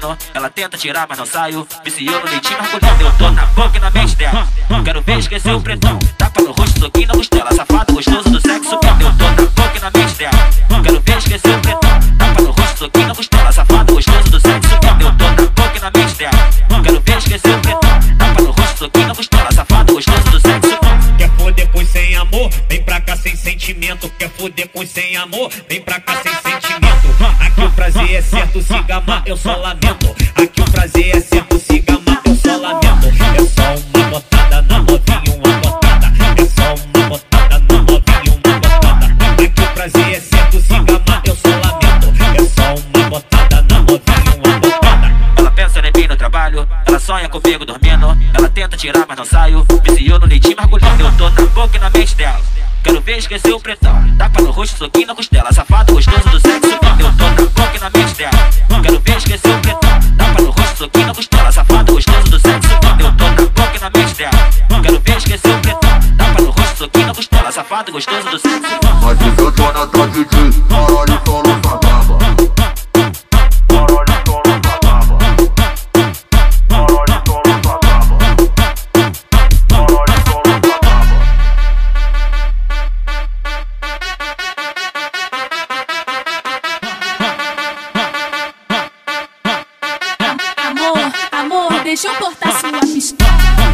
dormindo. Ela tenta tirar, mas não saio. Viciou no leitinho, mergulhando. Eu tô na boca e na mente dela. Quero ver esquecer o pretão. Tapa no rosto, soquinho na costela. Safado, gostoso do sexo. Eu tô na boca e na mente dela. Quero ver esquecer o pretão. Tapa no rosto, soquinho na costela. Safado, gostoso do sexo. Eu tô na boca e na mente dela. Quero ver esquecer o pretão. Tapa no rosto, soquinho na costela. Safado, gostoso do sexo. Quer foder com sem amor? Vem pra cá sem sentimento. Quer foder com sem amor? Vem pra cá sem sentimento. Aqui o prazer é certo, se gamar eu só lamento. Aqui o prazer é certo, se gamar eu só lamento. É só uma botada na novinha, uma botada. É só uma botada na novinha, uma botada. Aqui o prazer é certo, se gamar eu só lamento. É só uma botada na novinha, uma botada. Ela pensa em mim no trabalho, ela sonha comigo dormindo. Ela tenta tirar, mas não saio. Viciou no leitinho, mergulhando. Eu tô na boca e na mente dela. Quero ver esquecer o pretão. Tapa no rosto, soquinho na costela. Safado, gostoso do sexo. Eu tô na boca e na mente dela. Quero ver esquecer o pretão. Tapa no rosto, soquinho na costela. Safado, gostoso do sexo. Eu tô na boca e na mente dela. Quero ver esquecer o pretão. Tapa no rosto, soquinho na costela. Safado, gostoso do sexo. Mas se eu tô na tua DJ, caralho, solo acaba. Amor, deixa eu cortar sua pistola.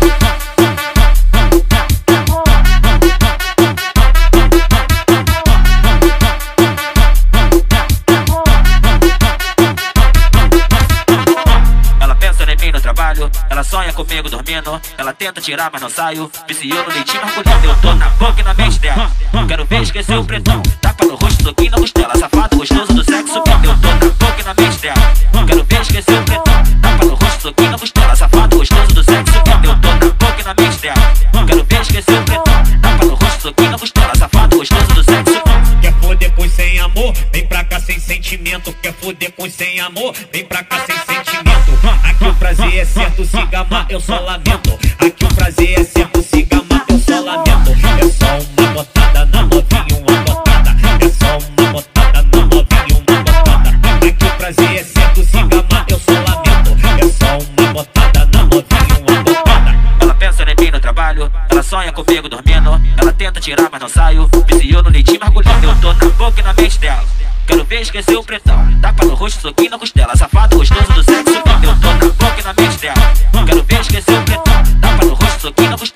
Ela pensa em mim no trabalho, ela sonha comigo dormindo. Ela tenta tirar, mas não saio. Viciou no leitinho, mergulhando. Eu tô na boca e na mente dela. Quero ver esquecer o pretão. Tapa no rosto, soquinho na costela. Safado, gostoso do sexo. Eu tô na boca e na mente dela. Quero ver esquecer o pretão. Tapa no rosto, soquinho na costela. Safado, gostoso do sexo. Eu tô na boca e na mente dela. Quero ver esquecer o pretão. Tapa no rosto, soquinho na costela. Safado, gostoso do sexo. Quer foder com sem amor? Vem pra cá sem sentimento. Quer foder com sem amor? Vem pra cá sem sentimento. Aqui o prazer é certo, se gamar eu só lamento. Aqui o prazer é certo, se gamar eu só lamento. É só uma botada na novinha, uma botada. É só uma botada na novinha, uma botada. Aqui o prazer é certo, se gamar eu só lamento. É só uma botada na novinha, uma botada. Ela pensa em mim no trabalho, ela sonha comigo dormindo. Ela tenta tirar, mas não saio. Viciou no leitinho, mergulhando. Eu tô na boca e na mente dela. Quero ver esquecer o pretão. Tapa no rosto, soquinho na costela. Safado, gostoso do sexo. Eu tô na boca e na mente dela. Quero ver esquecer o pretão. Tapa no rosto, soquinho na costela.